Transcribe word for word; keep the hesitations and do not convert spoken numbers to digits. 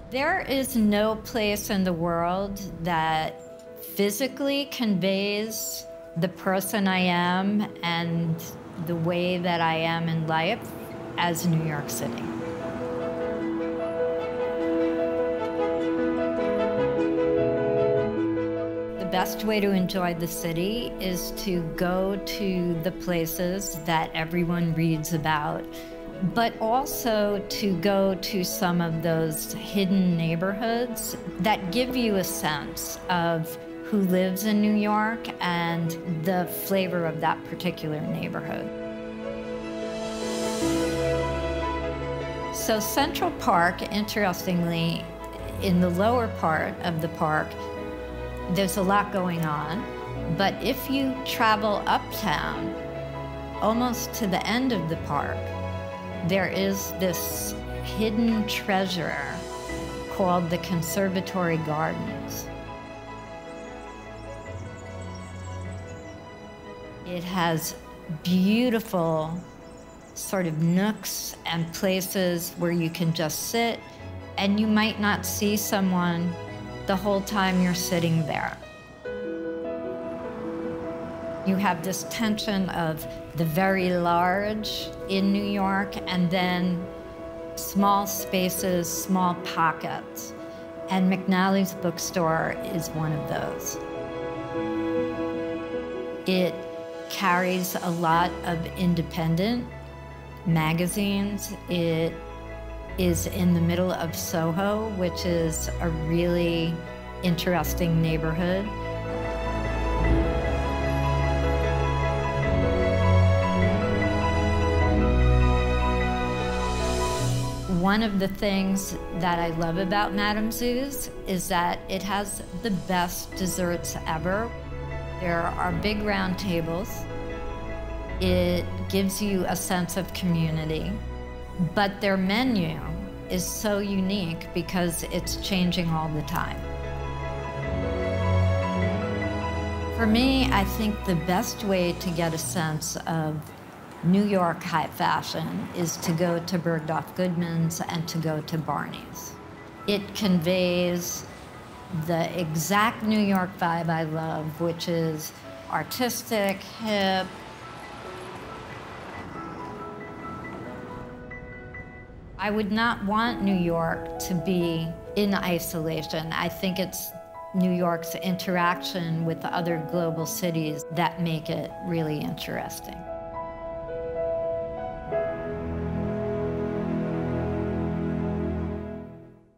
There is no place in the world that physically conveys the person I am and the way that I am in life as New York City. The best way to enjoy the city is to go to the places that everyone reads about, but also to go to some of those hidden neighborhoods that give you a sense of who lives in New York and the flavor of that particular neighborhood. So Central Park, interestingly, in the lower part of the park, there's a lot going on, but if you travel uptown, almost to the end of the park, there is this hidden treasure called the Conservatory Gardens. It has beautiful sort of nooks and places where you can just sit, and you might not see someone the whole time you're sitting there. You have this tension of the very large in New York and then small spaces, small pockets. And McNally's bookstore is one of those. It carries a lot of independent magazines. It is in the middle of Soho, which is a really interesting neighborhood. One of the things that I love about Madame Zoo's is that it has the best desserts ever. There are big round tables. It gives you a sense of community, but their menu is so unique because it's changing all the time. For me, I think the best way to get a sense of New York high fashion is to go to Bergdorf Goodman's and to go to Barney's. It conveys the exact New York vibe I love, which is artistic, hip. I would not want New York to be in isolation. I think it's New York's interaction with other global cities that make it really interesting.